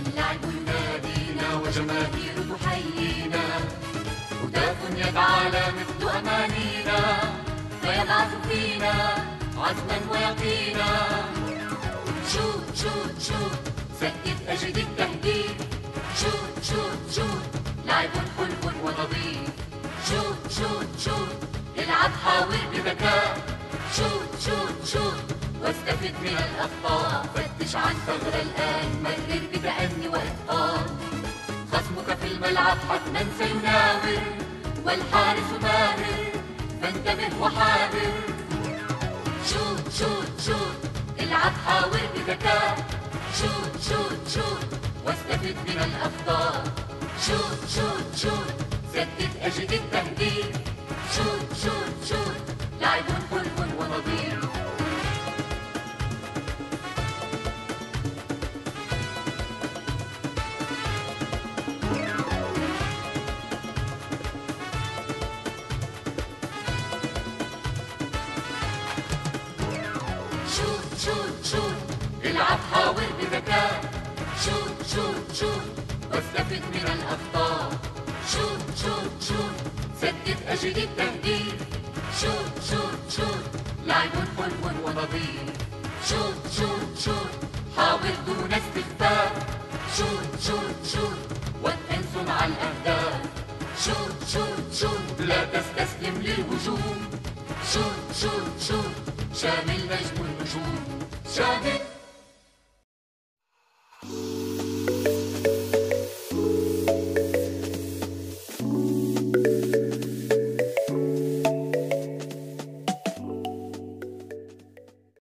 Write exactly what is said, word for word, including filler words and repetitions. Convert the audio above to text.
اللعب ينادينا وجماهير تحيينا، هتاف يدعى على مثل أمانينا، فيبعث فينا عزما ويقينا. شوت شوت شوت سدد أجد التهديد، شوت شوت شوت لعب حلو ونظيف. شوت شوت شوت العب حاول بذكاء، شوت شوت شوت واستفد من الأخطاء. فتش عن ثغرة الآن، مرر بتأني وإتقان، خصمك في الملعب حتما سيناور، والحارس ماهر فانتبه وحاذر. شوت شوت شوت العب حاول بذكاء، شوت شوت شوت واستفد من الأخطاء. شوت شوت شوت سدد أجد التهديد، شوت شوت شوت لعب حلو ونظيف. شوت شوت شوت العب حاول بذكاء، شوت شوت شوت واستفد من الأخطاء. شوت شوت شوت سدد أجد التهديد، شوت شوت شوت لعب حلو ونظيف. شوت شوت شوت حاول دون استخفاف، شوت شوت شوت واتقن صنع الأهداف. شوت شوت شوت لا تستسلم للهجوم، شوت شوت شوت شامل نجم النجوم. شاهد